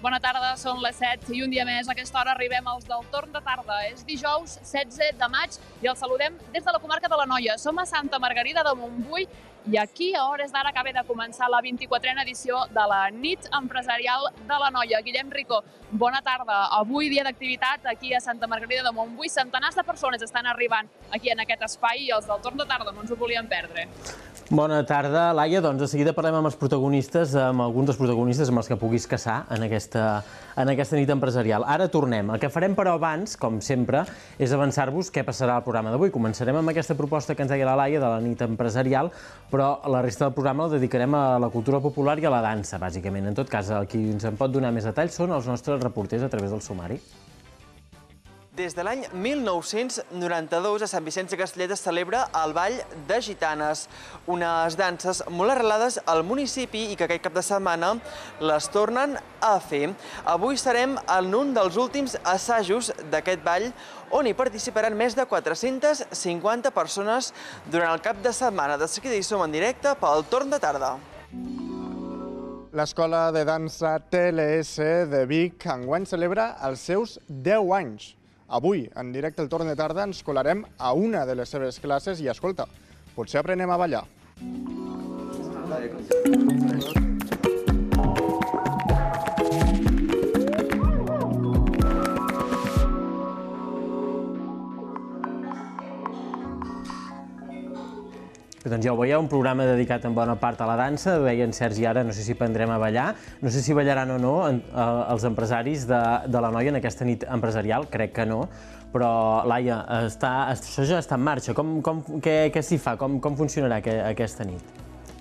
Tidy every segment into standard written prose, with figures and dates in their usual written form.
Bona tarda, són les 7 i un dia més. A aquesta hora arribem als del torn de tarda. És dijous 16 de maig i els saludem des de la comarca de l'Anoia. Som a Santa Margarida de Montbui i aquí a hores d'ara acaba de començar la 24a edició de la Nit Empresarial de l'Anoia. Guillem Rico, bona tarda. Avui dia d'activitat aquí a Santa Margarida de Montbui. Centenars de persones estan arribant aquí en aquest espai i els del torn de tarda no ens ho volien perdre. Bona tarda, Laia. Doncs de seguida parlem amb els protagonistes, amb alguns dels protagonistes amb els que puguis caçar en aquesta nit empresarial. Ara tornem. El que farem, però, abans, com sempre, és avançar-vos què passarà al programa d'avui. Començarem amb aquesta proposta que ens deia la Laia de la nit empresarial, però la resta del programa la dedicarem a la cultura popular i a la dansa, bàsicament. En tot cas, qui ens en pot donar més detalls són els nostres reporters a través del sumari. Des de l'any 1992 a Sant Vicenç de Castellet es celebra el Ball de Gitanes, unes danses molt arrelades al municipi i que aquest cap de setmana les tornen a fer. Avui estarem en un dels últims assajos d'aquest ball on hi participaran més de 450 persones durant el cap de setmana. De seguida hi som en directe pel torn de tarda. L'Escola de Dansa TLS de Vic enguany celebra els seus 10 anys. Avui, en directe al torn de tarda, ens colarem a una de les seves classes i, escolta, potser aprenem a ballar. Doncs ja ho veieu, un programa dedicat en bona part a la dansa. Deia en Sergi ara, no sé si aprendrem a ballar, no sé si ballaran o no els empresaris de l'Anoia en aquesta nit empresarial, crec que no, però Laia, això ja està en marxa. Què s'hi fa? Com funcionarà aquesta nit?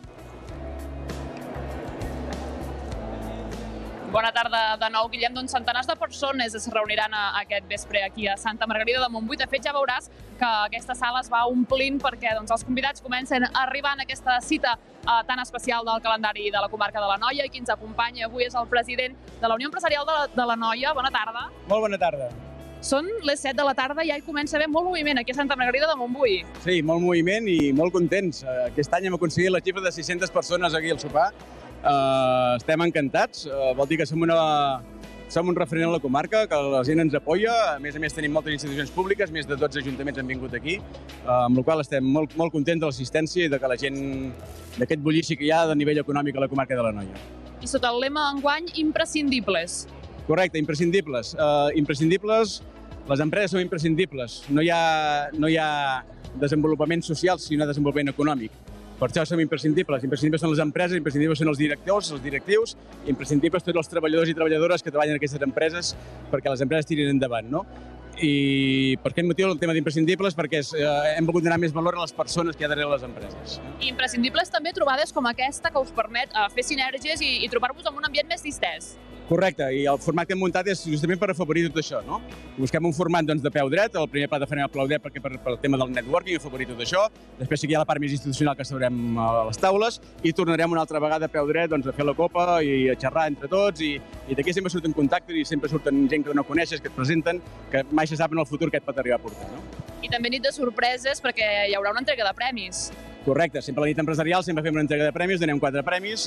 Bona tarda de nou, Guillem. Doncs centenars de persones es reuniran aquest vespre aquí a Santa Margarida de Montbui. De fet, ja veuràs que aquesta sala es va omplint perquè els convidats comencen a arribar en aquesta cita tan especial del calendari de la comarca de l'Anoia. I qui ens acompanya avui és el president de la Unió Empresarial de l'Anoia. Bona tarda. Molt bona tarda. Són les 7 de la tarda i ja hi comença a haver molt moviment aquí a Santa Margarida de Montbui. Sí, molt moviment i molt contents. Aquest any hem aconseguit la xifra de 600 persones aquí al sopar. Estem encantats, vol dir que som un referent a la comarca, que la gent ens apoya. A més tenim moltes institucions públiques, més de 12 ajuntaments han vingut aquí, amb la qual estem molt contents de l'assistència i de que la gent, d'aquest bullici que hi ha de nivell econòmic a la comarca de l'Anoia. I sota el lema enguany, imprescindibles. Correcte, imprescindibles. Imprescindibles, les empreses són imprescindibles. No hi ha desenvolupament social si no hi ha desenvolupament econòmic. Per això som imprescindibles. Imprescindibles són les empreses, imprescindibles són els directius, imprescindibles tots els treballadors i treballadores que treballen en aquestes empreses perquè les empreses tirin endavant, no? I per aquest motiu el tema d'imprescindibles perquè hem volgut donar més valor a les persones que hi ha darrere les empreses. I imprescindibles també trobades com aquesta que us permet fer sinergies i trobar-vos en un ambient més distès. Correcte, i el format que hem muntat és justament per afavorir tot això, no? Busquem un format de peu dret, el primer plat de farem a peu dret perquè pel tema del networking, afavorir tot això. Després sí que hi ha la part més institucional que seurem a les taules i tornarem una altra vegada a peu dret a fer la copa i a xerrar entre tots i d'aquí sempre surten contactes i sempre surten gent que no coneixes, que et presenten, que mai se sap en el futur què et pot arribar a portar, no? I també nit de sorpreses perquè hi haurà una entrega de premis. Correcte, sempre a la nit empresarial sempre fem una entrega de premis, donem 4 premis.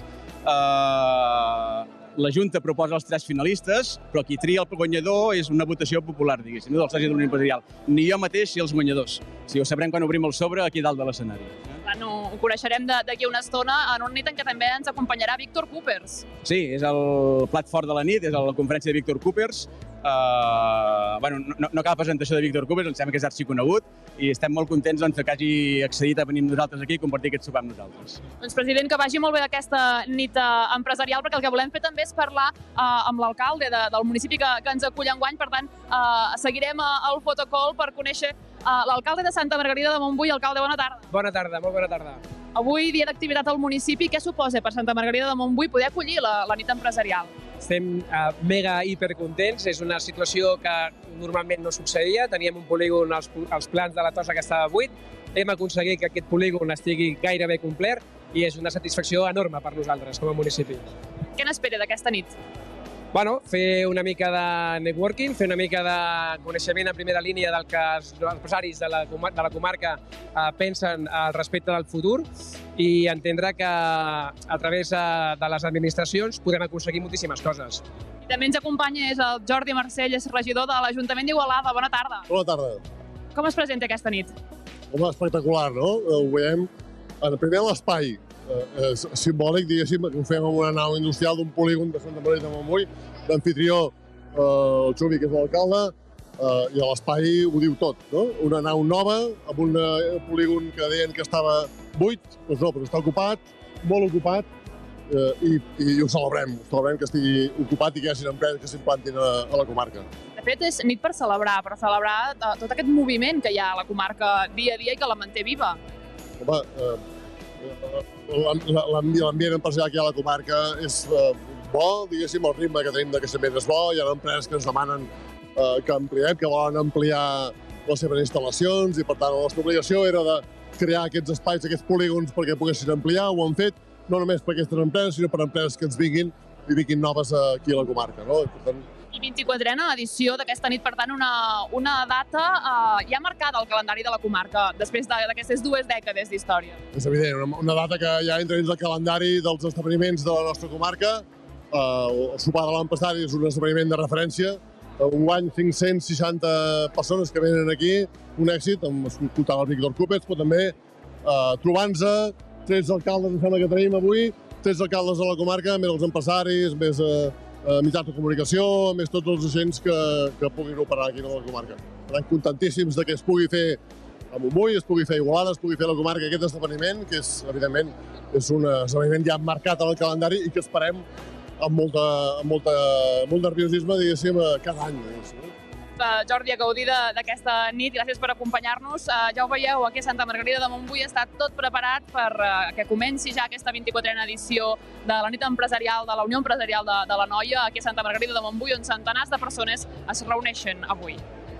La Junta proposa els 3 finalistes, però qui tria el guanyador és una votació popular, diguéssim, no dels socis de l'Unió Empresarial. Ni jo mateix sé els guanyadors. Ho sabrem quan obrim el sobre aquí dalt de l'escenari. Ho coneixerem d'aquí una estona en una nit en què també ens acompanyarà Víctor Coopers. Sí, és el plat fort de la nit, és la conferència de Víctor Coopers. No cal presentació de Víctor Coopers, em sembla que és arxiconegut i estem molt contents que hagi accedit a venir amb nosaltres aquí i compartir aquest sopar amb nosaltres. Doncs, president, que vagi molt bé aquesta nit empresarial, perquè el que volem fer també és parlar amb l'alcalde del municipi que ens acull enguany. Per tant, seguirem el fotocall per conèixer l'alcalde de Santa Margarida de Montbui. Alcalde, bona tarda. Bona tarda, molt bona tarda. Avui, dia d'activitat al municipi, què suposa per Santa Margarida de Montbui poder acollir la nit empresarial? Estem mega hipercontents, és una situació que normalment no succeïa, teníem un polígon als plans de la Tossa que estava buit, hem aconseguit que aquest polígon estigui gairebé complet i és una satisfacció enorme per nosaltres com a municipi. Què n'espera d'aquesta nit? Bueno, fer una mica de networking, fer una mica de coneixement a primera línia del que els empresaris de la comarca pensen al respecte del futur i entendre que a través de les administracions podem aconseguir moltíssimes coses. I també ens acompanya és el Jordi Marcell, és regidor de l'Ajuntament d'Igualada. Bona tarda. Bona tarda. Com es presenta aquesta nit? Home, espectacular, no? Ho veiem, primer l'espai. És simbòlic, diguéssim, que ho fem amb una nau industrial d'un polígon de Santa Margarida de Montbui, d'anfitrió el Xubi, que és l'alcalde, i l'espai ho diu tot, no? Una nau nova, amb un polígon que deien que estava buit, doncs no, però està ocupat, molt ocupat, i ho celebrem que estigui ocupat i que hi hagi empreses que s'implantin a la comarca. De fet, és nit per celebrar tot aquest moviment que hi ha a la comarca dia a dia i que la manté viva. Home, l'ambient empresarial que hi ha a la comarca és bo, diguéssim, el ritme que tenim de creixement és bo, hi ha empreses que ens demanen que ampliem, que volen ampliar les seves instal·lacions i, per tant, la nostra obligació era de crear aquests espais, aquests polígons perquè poguessin ampliar, ho han fet, no només per aquestes empreses, sinó per empreses que ens vinguin i vinguin noves aquí a la comarca, no? Per tant, I 24a edició d'aquesta nit, per tant, una data ja marcada al calendari de la comarca, després d'aquestes 2 dècades d'història. És evident, una data que ja entra dins del calendari dels esdeveniments de la nostra comarca. El sopar de l'empresari és un esdeveniment de referència. Enguany, 560 persones que venen aquí, un èxit, amb escoltant el Víctor Cúpets, però també trobant-se 13 alcaldes, em sembla que tenim avui, 13 alcaldes de la comarca, més els empresaris, més mitjans de comunicació, més tots els agents que puguin operar aquí a la comarca. Per tant, contentíssims que es pugui fer a Montbui, es pugui fer a Igualada, es pugui fer a la comarca aquest esdeveniment, que és, evidentment, és un esdeveniment ja marcat en el calendari i que esperem amb molt nerviosisme, diguéssim, cada any. Jordi, a gaudir d'aquesta nit, gràcies per acompanyar-nos. Ja ho veieu, aquí a Santa Margarida de Montbui està tot preparat per que comenci ja aquesta 24a edició de la nit empresarial de la Unió Empresarial de la Noia, aquí a Santa Margarida de Montbui, on centenars de persones es reuneixen avui.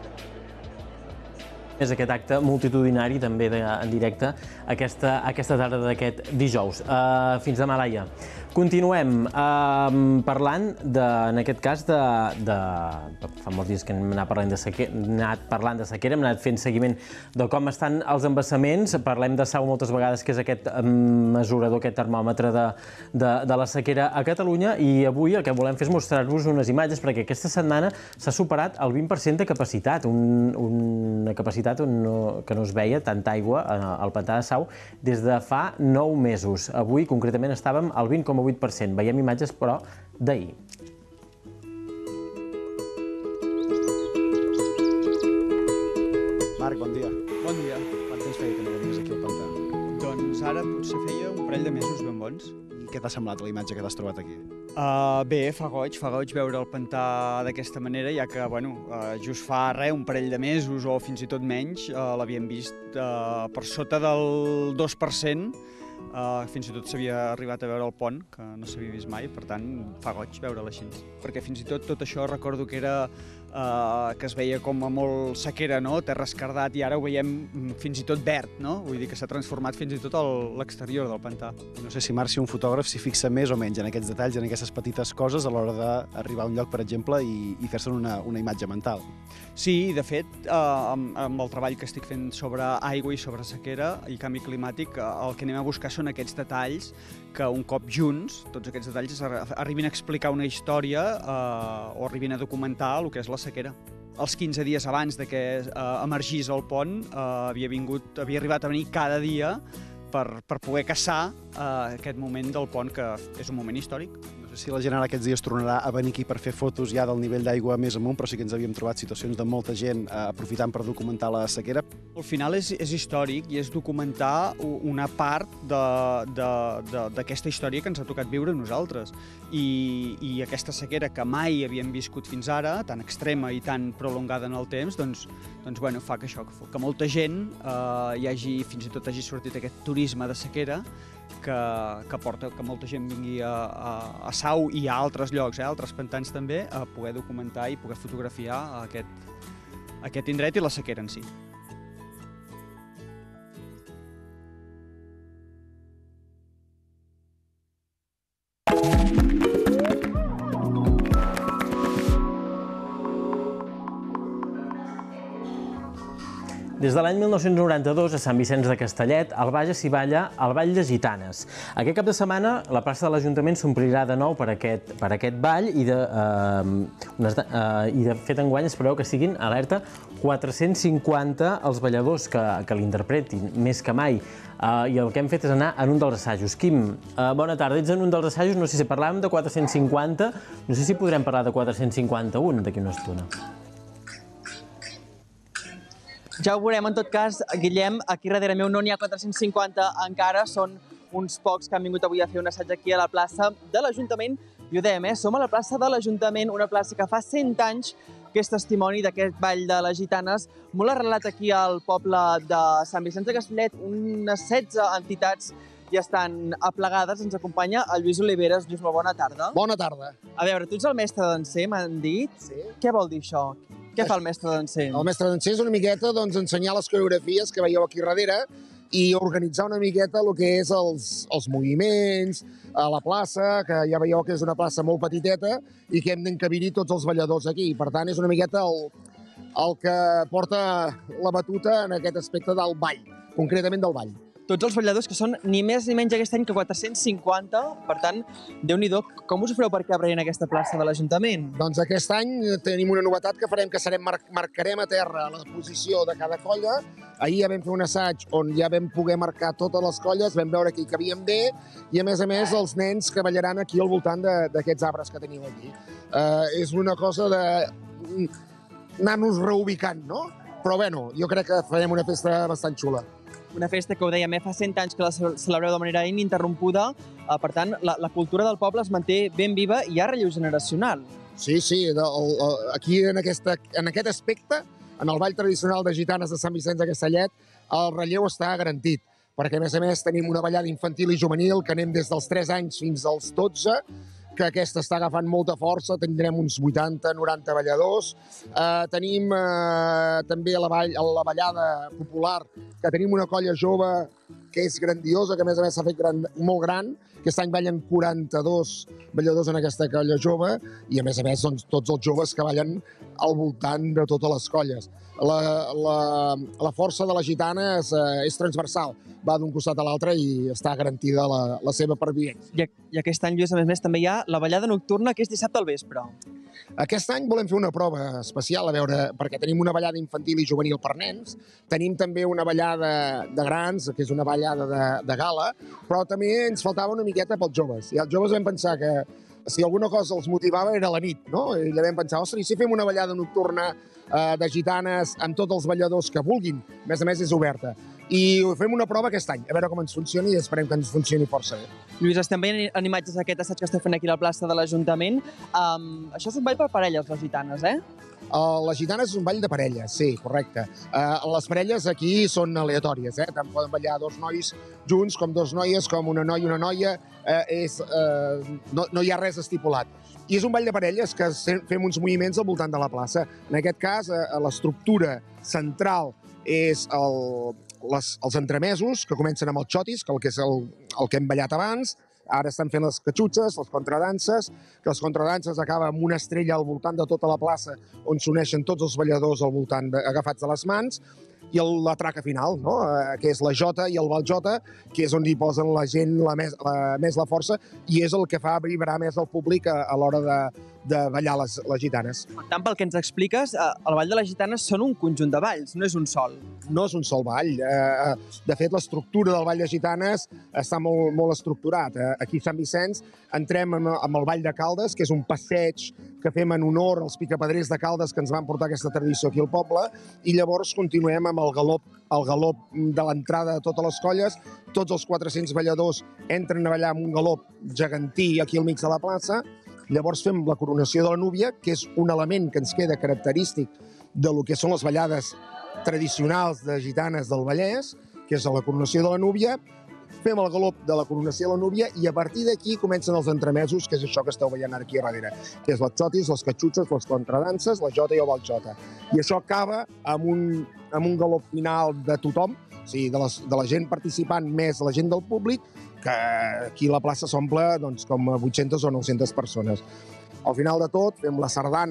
És aquest acte multitudinari també en directe aquesta tarda d'aquest dijous. Fins demà, Laia. Continuem parlant, en aquest cas, fa molts dies que hem anat parlant de sequera, hem anat fent seguiment de com estan els embassaments. Parlem de Sau moltes vegades, que és aquest mesurador, aquest termòmetre de la sequera a Catalunya, i avui el que volem fer és mostrar-vos unes imatges, perquè aquesta setmana s'ha superat el 20% de capacitat, una capacitat que no es veia tanta aigua al pantà de Sau des de fa 9 mesos. Avui, concretament, estàvem al 20,8%. Veiem imatges, però, d'ahir. Marc, bon dia. Bon dia. Quant temps feia que no venies aquí al pantà? Doncs ara potser feia un parell de mesos ben bons. I què t'ha semblat la imatge que t'has trobat aquí? Bé, fa goig veure el pantà d'aquesta manera, ja que, just fa un parell de mesos o fins i tot menys, l'havíem vist per sota del 2%, fins i tot s'havia arribat a veure el pont, que no s'havia vist mai, per tant, fa goig veure-la així. Perquè fins i tot això recordo que era que es veia com a molt sequera, no? Terra escardat, i ara ho veiem fins i tot verd, no? Vull dir que s'ha transformat fins i tot l'exterior del pantà. No sé si Marc, si un fotògraf s'hi fixa més o menys en aquests detalls, en aquestes petites coses a l'hora d'arribar a un lloc, per exemple, i fer-se'n una imatge mental. Sí, de fet, amb el treball que estic fent sobre aigua i sobre sequera i canvi climàtic, el que anem a buscar són aquests detalls que un cop junts, tots aquests detalls, arribin a explicar una història o arribin a documentar el que és la sequera. Els 15 dies abans de que emergís el pont, havia arribat a venir cada dia per poder caçar aquest moment del pont, que és un moment històric. No sé si la gent ara aquests dies tornarà a venir aquí per fer fotos ja del nivell d'aigua més amunt, però sí que ens havíem trobat situacions de molta gent aprofitant per documentar la sequera. Al final és històric i és documentar una part d'aquesta història que ens ha tocat viure a nosaltres. I aquesta sequera que mai havíem viscut fins ara, tan extrema i tan prolongada en el temps, doncs fa que molta gent fins i tot hagi sortit aquest turisme de sequera que porta que molta gent vingui a Sau i a altres llocs, a altres pantans també, a poder documentar i poder fotografiar aquest indret i la sequera en si. Des de l'any 1992, a Sant Vicenç de Castellet, al Bages s'hi balla el Ball de Gitanes. Aquest cap de setmana, la plaça de l'Ajuntament s'omplirà de nou per aquest ball i de fet enguany es preveu que siguin, alerta, 450 els balladors que l'interpretin, més que mai. I el que hem fet és anar en un dels assajos. Quim, bona tarda, ets en un dels assajos, no sé si parlàvem de 450, no sé si podrem parlar de 451 d'aquí una estona. Ja ho veurem, en tot cas, Guillem, aquí darrere meu no n'hi ha 450 encara, són uns pocs que han vingut avui a fer un assaig aquí a la plaça de l'Ajuntament. I ho dèiem, som a la plaça de l'Ajuntament, una plaça que fa 100 anys que és testimoni d'aquest ball de les gitanes, molt arrelat aquí al poble de Sant Vicenç de Castellet. Unes 16 entitats ja estan aplegades. Ens acompanya el Lluís Oliveres. Lluís, molt bona tarda. Bona tarda. A veure, tu ets el mestre danser, m'han dit. Sí. Què vol dir això? Què fa el mestre danser? El mestre danser és una miqueta ensenyar les coreografies que veieu aquí darrere i organitzar una miqueta el que és els moviments a la plaça, que ja veieu que és una plaça molt petiteta i que hem d'encabir-hi tots els balladors aquí. Per tant, és una miqueta el que porta la batuta en aquest aspecte del ball, concretament del ball. Tots els balladors que són ni més ni menys aquest any que 450, per tant, Déu-n'hi-do, com us ho fareu per cabre en aquesta plaça de l'Ajuntament? Doncs aquest any tenim una novetat que farem, que marcarem a terra la posició de cada colla. Ahir ja vam fer un assaig on ja vam poder marcar totes les colles, vam veure que hi cabíem bé i, a més, els nens que ballaran aquí al voltant d'aquests arbres que teniu aquí. És una cosa d'anar-nos reubicant, no? Però, bueno, jo crec que farem una festa bastant xula. Una festa que, ho dèiem, fa 100 anys que la celebreu de manera ininterrompuda. Per tant, la cultura del poble es manté ben viva i hi ha relleu generacional. Sí, aquí en aquest aspecte, en el ball tradicional de gitanes de Sant Vicenç de Castellet, el relleu està garantit, perquè, a més, tenim una ballada infantil i juvenil que anem des dels 3 anys fins als 12, que aquesta està agafant molta força, tindrem uns 80-90 balladors. Tenim també la ballada popular, que tenim una colla jove que és grandiosa, que a més s'ha fet molt gran. Aquest any ballen 42 balladors en aquesta colla jove i, a més, tots els joves que ballen al voltant de totes les colles. La força de la gitana és transversal, va d'un costat a l'altre i està garantida la seva pervivència. I aquest any, Lluís, a més, també hi ha la ballada nocturna, que és dissabte al vespre. Aquest any volem fer una prova especial, perquè tenim una ballada infantil i juvenil per nens, tenim també una ballada de grans, que és una ballada de gala, però també ens faltava una miqueta pels joves. I els joves vam pensar que si alguna cosa els motivava era la nit, no? I ja vam pensar, ostres, i si fem una ballada nocturna de gitanes amb tots els balladors que vulguin? A més, és oberta. I fem una prova aquest any, a veure com ens funcioni i esperem que ens funcioni força bé. Lluís, estem veient en imatges d'aquest assaig que esteu fent aquí a la plaça de l'Ajuntament. Això és un ball per parelles, les gitanes, eh? Les gitanes és un ball de parelles, sí, correcte. Les parelles aquí són aleatòries, tant poden ballar 2 nois junts, com 2 noies, com una noia i una noia. No hi ha res estipulat. I és un ball de parelles que fem uns moviments al voltant de la plaça. En aquest cas, l'estructura central és els entremesos, que comencen amb els xotis, que és el que hem ballat abans. Ara estan fent les catxutxes, les contradanses, que les contradanses acaben amb una estrella al voltant de tota la plaça on s'uneixen tots els balladors al voltant agafats de les mans, i la traca final, que és la jota i el baljota, que és on hi posen la gent més la força i és el que fa vibrar més el públic a l'hora de ballar les gitanes. Per tant, pel que ens expliques, el ball de les gitanes són un conjunt de balls, no és un sol. No és un sol ball. De fet, l'estructura del ball de gitanes està molt estructurat. Aquí a Sant Vicenç entrem amb el ball de Caldes, que és un passeig que fem en honor als picapedrers de Caldes que ens van portar aquesta tradició aquí al poble, i llavors continuem amb el galop de l'entrada de totes les colles. Tots els 400 balladors entren a ballar amb un galop gegantí aquí al mig de la plaça. Llavors fem la coronació de la núvia, que és un element que ens queda característic del que són les ballades tradicionals de gitanes del Vallès, que és la coronació de la núvia. Fem el galop de la coronació de la núvia i a partir d'aquí comencen els entremesos, que és això que esteu veient aquí darrere, que és les xotis, les catxutxes, les contradanses, la jota i el baljota. I això acaba amb un galop final de tothom, o sigui, de la gent participant més la gent del públic, que aquí la plaça s'omple com 800 o 900 persones. Al final de tot fem la sardana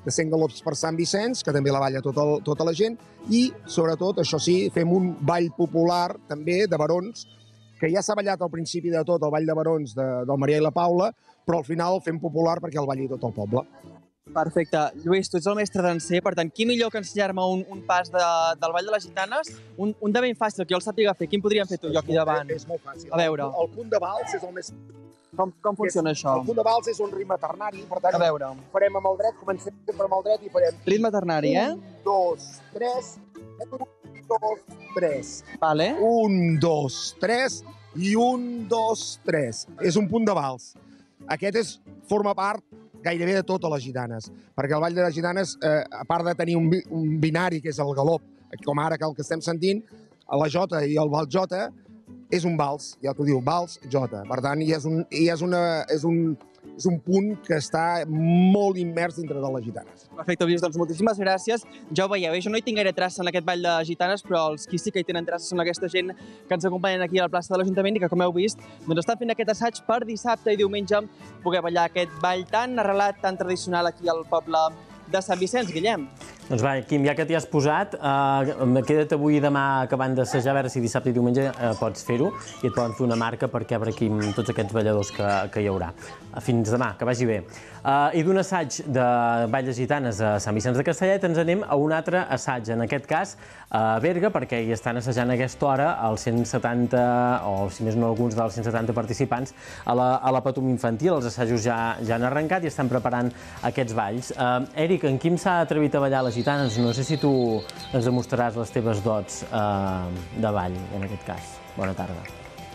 de 100 galops per Sant Vicenç, que també la balla tota la gent, i, sobretot, això sí, fem un ball popular, també, de barons, que ja s'ha ballat al principi de tot, el ball de barons del Marià i la Paula, però al final el fem popular perquè el balli tot el poble. Perfecte. Lluís, tu ets el mestre danser, per tant, qui millor que ensenyar-me un pas del Ball de les Gitanes? Un de ben fàcil, que jo el sàpiga fer. Quin podríem fer tu i jo aquí davant? És molt fàcil. A veure. El punt de vals és el més... Com funciona això? El punt de vals és un ritme ternari, per tant, A veure. farem amb el dret, comencem sempre amb el dret i farem... Ritme ternari, eh? 1, 2, 3, 1, 2, 3. Vale. 1, 2, 3 i 1, 2, 3. És un punt de vals. Aquest forma part gairebé de totes les gitanes, perquè el Ball de les Gitanes, a part de tenir un binari, que és el galop, com ara que el que estem sentint, la jota i el vals jota, és un vals, ja t'ho diu, vals jota. Per tant, és un punt que està molt immers dintre de les gitanes. Perfecte, Lluís, doncs moltíssimes gràcies. Ja ho veieu, jo no hi tinc gaire traça en aquest Ball de Gitanes, però els qui sí que hi tenen traça són aquesta gent que ens acompanyen aquí a la plaça de l'Ajuntament i que, com heu vist, doncs estan fent aquest assaig per dissabte i diumenge poder ballar aquest ball tan arrelat, tan tradicional aquí al poble de Sant Vicenç. Guillem. Doncs va, Quim, ja que t'hi has posat, queda't avui i demà acabant d'assajar, a veure si dissabte i diumenge pots fer-ho i et poden fer una marca per rebre aquí tots aquests balladors que hi haurà. Fins demà, que vagi bé. I d'un assaig de Ball de Gitanes a Sant Vicenç de Castellet ens anem a un altre assaig, en aquest cas a Berga, perquè hi estan assajant a aquesta hora els 170, o si més no alguns dels 170 participants, a la Patum Infantil. Els assajos ja han arrencat i estan preparant aquests balls. Eric, en Quim s'ha atrevit a ballar les gitanes. No sé si tu ens demostraràs les teves dots de ball, en aquest cas. Bona tarda.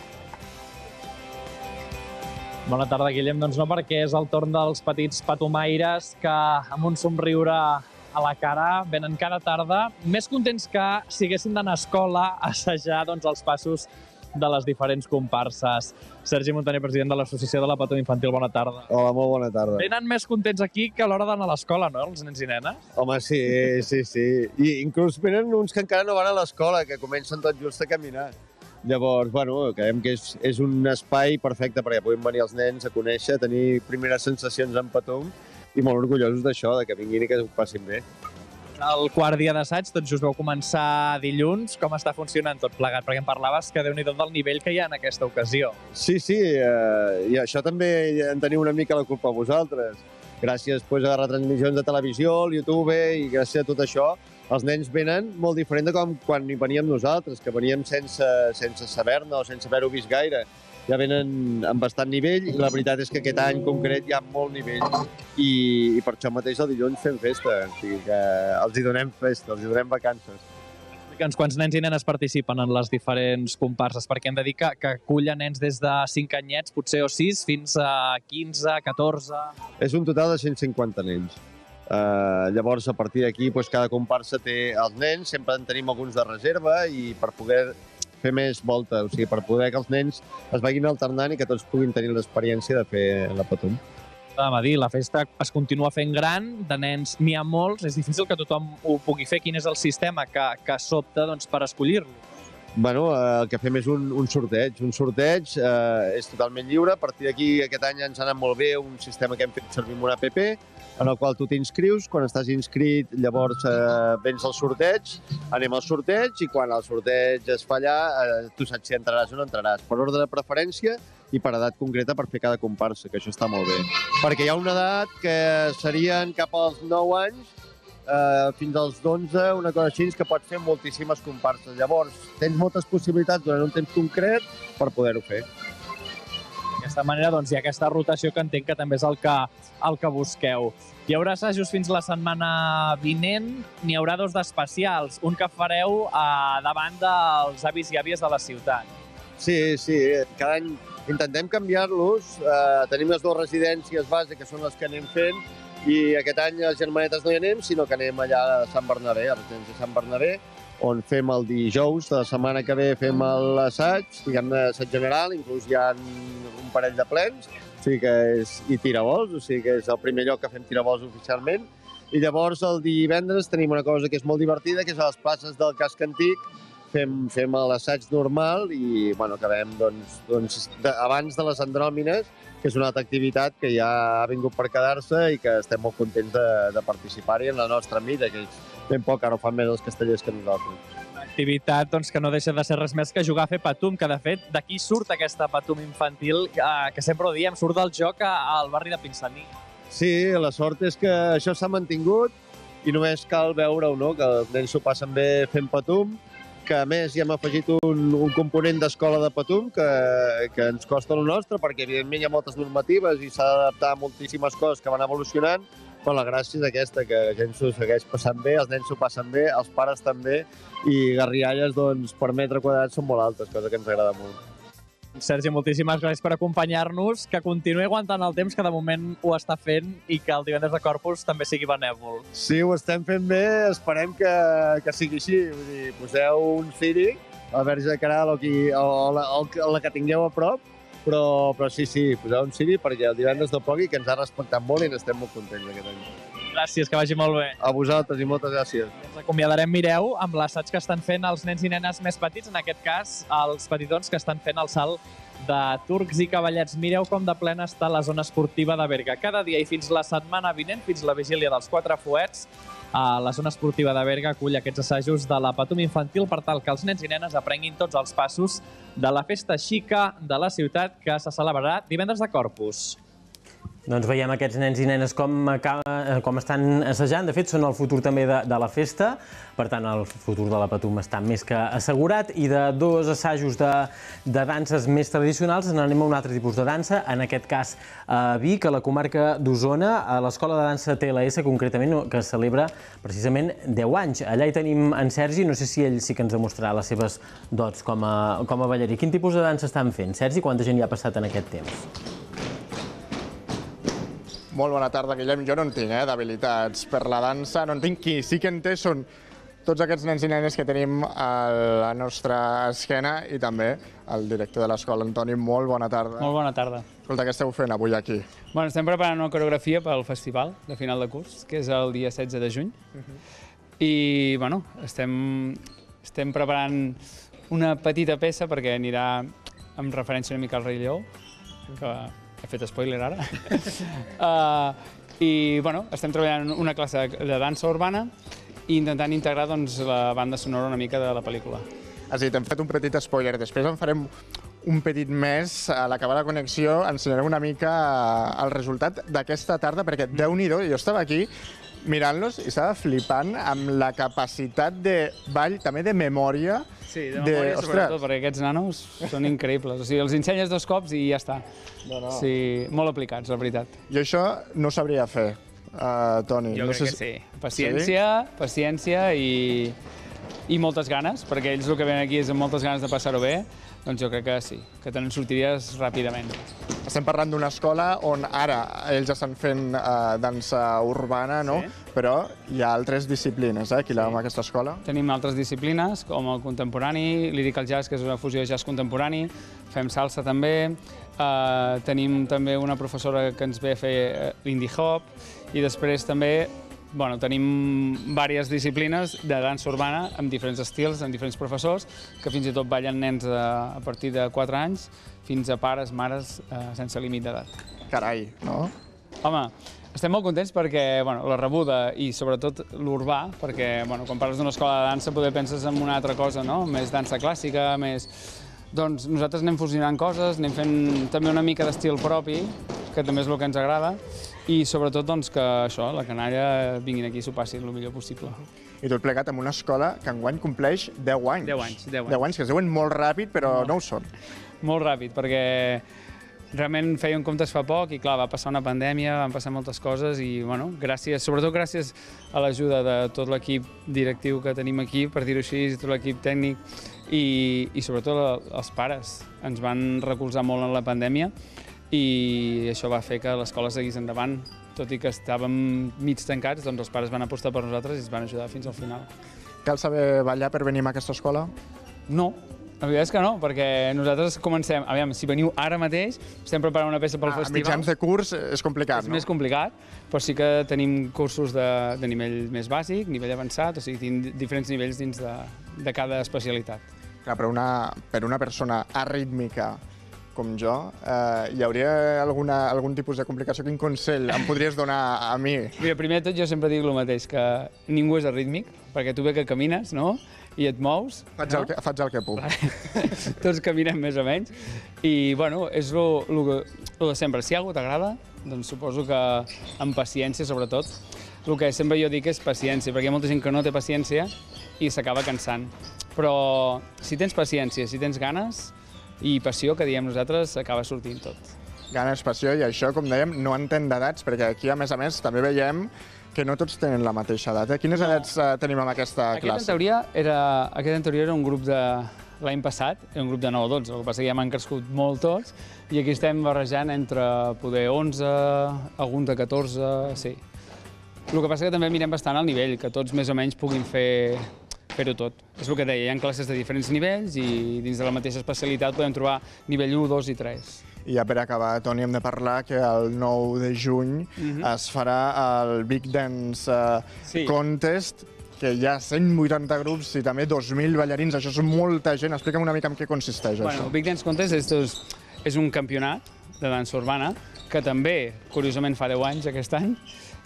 Bona tarda, Guillem. Doncs no, perquè és el torn dels petits patumaires que, amb un somriure a la cara, venen cada tarda més contents que si haguessin d'anar a escola a assajar els passos de les diferents comparses. Sergi Montaner, president de l'Associació de la Patum Infantil, bona tarda. Hola, molt bona tarda. Venen més contents aquí que a l'hora d'anar a l'escola, no?, els nens i nenes? Home, sí. I inclús venen uns que encara no van a l'escola, que comencen tot just a caminar. Llavors, bueno, creiem que és un espai perfecte perquè puguin venir els nens a conèixer, a tenir primeres sensacions en Patum i molt orgullosos d'això, que vinguin i que ho passin bé. El quart dia d'assaig, tot just vau començar dilluns. Com està funcionant tot plegat? Perquè em parlaves que déu-n'hi-do del nivell que hi ha en aquesta ocasió. Sí, i això també en teniu una mica la culpa a vosaltres. Gràcies a retransmissions de televisió, al YouTube i gràcies a tot això, els nens venen molt diferent de com quan hi veníem nosaltres, que veníem sense saber-ne o sense haver-ho vist gaire. Ja venen amb bastant nivell i la veritat és que aquest any concret hi ha molt nivell i per això mateix el dilluns fem festa, o sigui que els hi donem festa, els hi donem vacances. Explica'ns quants nens i nenes participen en les diferents comparses, perquè hem de dir que acullen nens des de 5 anyets, potser o 6, fins a 15, 14... És un total de 150 nens. Llavors, a partir d'aquí, cada comparsa té els nens, sempre en tenim alguns de reserva i per poder fer més volta, o sigui, per poder que els nens es vagin alternant i que tots puguin tenir l'experiència de fer la Patum. A dir, la festa es continua fent gran, de nens n'hi ha molts, és difícil que tothom ho pugui fer. Quin és el sistema que s'opta per escollir-lo? Bueno, el que fem és un sorteig. Un sorteig és totalment lliure. A partir d'aquí, aquest any ens ha anat molt bé un sistema que hem fet servir amb una app, en el qual tu t'inscrius. Quan estàs inscrit, llavors vens al sorteig, anem al sorteig, i quan el sorteig es fa allà, tu saps si entraràs o no entraràs. Per ordre de preferència i per edat concreta per fer cada comparsa, que això està molt bé. Perquè hi ha una edat que serien cap als 9 anys, fins als 11, una cosa així, que pots fer moltíssimes comparses. Llavors, tens moltes possibilitats durant un temps concret per poder-ho fer. D'aquesta manera, hi ha aquesta rotació que entenc que també és el que busqueu. Hi haurà assajos fins la setmana vinent, n'hi haurà 2 d'especials, un que fareu davant dels avis i àvies de la ciutat. Sí, cada any intentem canviar-los. Tenim les 2 residències base, que són les que anem fent, i aquest any a les Germanetes no hi anem, sinó que anem allà a Sant Bernabé, a la residència de Sant Bernabé, on fem el dijous de la setmana que ve fem l'assaig, diguem-ne, assaig general, inclús hi ha un parell de plens, o sigui que i tirabols, o sigui que és el primer lloc que fem tirabols oficialment. I llavors el divendres tenim una cosa que és molt divertida, que és a les places del casc antic, fem l'assaig normal i acabem abans de les andròmines, que és una altra activitat que ja ha vingut per quedar-se i que estem molt contents de participar-hi en la nostra mida, que és ben poc, ara ho fan més els castellers que nosaltres. Activitat que no deixa de ser res més que jugar a fer patum, que de fet d'aquí surt aquesta patum infantil que sempre ho diem, surt del joc al barri de Pinsania. Sí, la sort és que això s'ha mantingut i només cal veure-ho, no? Que els nens s'ho passen bé fent patum, que a més hi hem afegit un component d'escola de patum que ens costa el nostre, perquè evidentment hi ha moltes normatives i s'ha d'adaptar a moltíssimes coses que van evolucionant, però la gràcia és aquesta, que la gent s'ho segueix passant bé, els nens s'ho passen bé, els pares també, i garrialles per metre quadrat són molt altes, cosa que ens agrada molt. Sergi, moltíssimes gràcies per acompanyar-nos, que continuï aguantant el temps, que de moment ho està fent, i que el divendres de Corpus també sigui benèvol. Sí, ho estem fent bé, esperem que sigui així. Vull dir, poseu un ciri, la Verge de Caral o la que tingueu a prop, però sí, poseu un ciri perquè el divendres no plogui, que ens ha respectat molt i n'estem molt contents aquest any. Gràcies, que vagi molt bé. A vosaltres i moltes gràcies. Ens acomiadarem, mireu, amb l'assaig que estan fent els nens i nenes més petits, en aquest cas els petitons que estan fent el salt de turcs i cavallets. Mireu com de plena està la zona esportiva de Berga. Cada dia i fins la setmana vinent, fins la vigília dels 4 fuets, la zona esportiva de Berga acull aquests assajos de la patum infantil per tal que els nens i nenes aprenguin tots els passos de la festa xica de la ciutat que se celebrarà divendres de Corpus. Doncs veiem aquests nens i nenes com estan assajant. De fet, són el futur també de la festa. Per tant, el futur de la patum està més que assegurat. I de 2 assajos de danses més tradicionals anem a un altre tipus de dansa. En aquest cas, a Vic, a la comarca d'Osona, a l'Escola de Dansa TLS, concretament, que celebra precisament 10 anys. Allà hi tenim en Sergi. No sé si ell sí que ens demostrarà les seves dots com a ballarí. Quin tipus de dansa estan fent? Sergi, quanta gent hi ha passat en aquest temps? Molt bona tarda, Guillem. Jo no en tinc, d'habilitats per la dansa. No en tinc. Qui sí que en té són tots aquests nens i nenes que tenim a la nostra esquena i també el director de l'escola, Antoni. Molt bona tarda. Molt bona tarda. Escolta, què esteu fent avui aquí? Bueno, estem preparant una coreografia pel festival de final de curs, que és el dia 16 de juny. I, bueno, estem preparant una petita peça perquè anirà amb referència una mica al Rei Lleó, que he fet spoiler ara. I, bueno, estem treballant una classe de dansa urbana i intentant integrar la banda sonora una mica de la pel·lícula. Has dit, hem fet un petit spoiler. Després en farem un petit més. A l'acabar la connexió ensenyarem una mica el resultat d'aquesta tarda, perquè Déu-n'hi-do, jo estava aquí mirant-los i estava flipant amb la capacitat de ball, també de memòria. Sí, de memòria sobretot, perquè aquests nanos són increïbles. O sigui, els ensenyes 2 cops i ja està. Sí, molt aplicats, la veritat. Jo això no ho sabria fer, Toni. Jo crec que sí. Paciència i moltes ganes, perquè ells el que venen aquí és amb moltes ganes de passar-ho bé, doncs jo crec que sí, que te'n sortiries ràpidament. Estem parlant d'una escola on ara ells estan fent dansa urbana, no? Però hi ha altres disciplines, aquí amb aquesta escola. Tenim altres disciplines, com el contemporani, lyrical jazz, que és una fusió de jazz contemporani, fem salsa també, tenim també una professora que ens ve a fer l'indie hop, i després també tenim diverses disciplines de dansa urbana amb diferents estils, amb diferents professors, que fins i tot ballen nens a partir de 4 anys fins a pares, mares, sense límit d'edat. Carai, no? Home, estem molt contents perquè la rebuda i sobretot l'urbà, perquè quan parles d'una escola de dansa poder penses en una altra cosa, no? Més dansa clàssica, més... Doncs nosaltres anem fusionant coses, anem fent també una mica d'estil propi, que també és el que ens agrada, i sobretot que això, la canalla vinguin aquí i s'ho passin el millor possible. I tot plegat amb una escola que enguany compleix 10 anys. 10 anys. 10 anys, que es diuen molt ràpid, però no ho són. Molt ràpid, perquè realment fèiem comptes fa poc i, clar, va passar una pandèmia, van passar moltes coses i, sobretot gràcies a l'ajuda de tot l'equip directiu que tenim aquí, per dir-ho així, tot l'equip tècnic i sobretot els pares. Ens van recolzar molt en la pandèmia i això va fer que l'escola seguís endavant. Tot i que estàvem mig tancats, doncs els pares van apostar per nosaltres i ens van ajudar fins al final. Cal saber ballar per venir a aquesta escola? No, La veritat és que no, perquè nosaltres comencem... Aviam, si veniu ara mateix, estem preparant una peça pel festival. A mitjans de curs és complicat, no? És més complicat, però sí que tenim cursos de nivell més bàsic, nivell avançat, o sigui, tenim diferents nivells dins de cada especialitat. Clar, per una persona arrítmica com jo, hi hauria algun tipus de complicació? Quin consell em podries donar a mi? Mira, primer de tot jo sempre dic el mateix, que ningú és arrítmic, perquè tu bé que camines, no?, i et mous. Faig el que puc. Tots caminem més o menys. I, bueno, és el de sempre. Si alguna cosa t'agrada, doncs suposo que amb paciència, sobretot. El que sempre jo dic és paciència, perquè hi ha molta gent que no té paciència i s'acaba cansant. Però si tens paciència, si tens ganes i passió, que diem nosaltres, acaba sortint tot. Ganes, passió, i això, com dèiem, no entén d'edats, perquè aquí, a més, també veiem que no tots tenen la mateixa edat. Quines edats tenim en aquesta classe? Aquest, en teoria, era un grup de... L'any passat, era un grup de 9 o 12, el que passa que ja m'han crescut molt tots, i aquí estem barrejant entre poder 11, alguns de 14, sí. El que passa que també mirem bastant al nivell, que tots més o menys puguin fer-ho tot. És el que deia, hi ha classes de diferents nivells i dins de la mateixa especialitat podem trobar nivell 1, 2 i 3. I ja per acabar, Toni, hem de parlar que el 9 de juny es farà el Big Dance Contest, que hi ha 180 grups i també 2.000 ballarins. Això és molta gent. Explica'm una mica en què consisteix això. El Big Dance Contest és un campionat de dansa urbana que també, curiosament, fa 10 anys aquest any,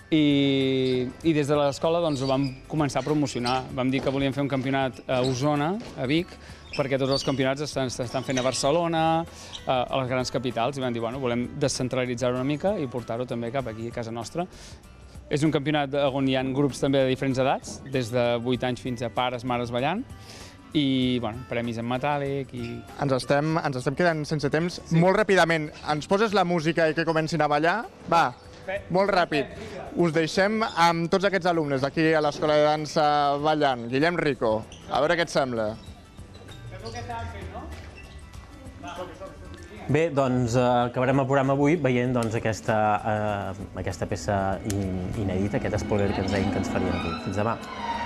i des de l'escola ho vam començar a promocionar. Vam dir que volíem fer un campionat a Osona, a Vic, perquè tots els campionats s'estan fent a Barcelona, a les grans capitals, i vam dir, bueno, volem descentralitzar-ho una mica i portar-ho també cap aquí, a casa nostra. És un campionat on hi ha grups també de diferents edats, des de 8 anys fins a pares, mares ballant, i, bueno, premis en metàl·lic i... Ens estem quedant sense temps. Molt ràpidament, ens poses la música i que comencin a ballar? Va, molt ràpid. Us deixem amb tots aquests alumnes d'aquí a l'Escola de Dansa ballant. Guillem Rico, a veure què et sembla. Bé, doncs acabarem el programa avui veient aquesta peça inèdita, aquest spoiler que ens deien que ens farien avui. Fins demà.